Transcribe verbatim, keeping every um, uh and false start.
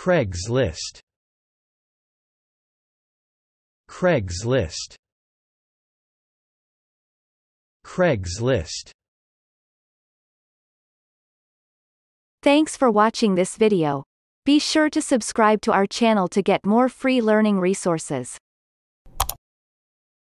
Craigslist. Craigslist. Craigslist. Thanks for watching this video. Be sure to subscribe to our channel to get more free learning resources.